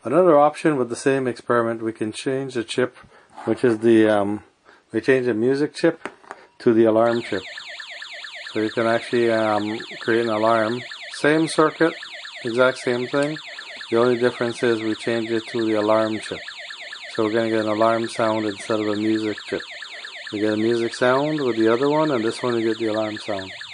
Another option with the same experiment, we can change the chip, which is we change the music chip to the alarm chip. So you can actually create an alarm. Same circuit, exact same thing. The only difference is we change it to the alarm chip. So we're going to get an alarm sound instead of a music chip. We get a music sound with the other one, and this one we get the alarm sound.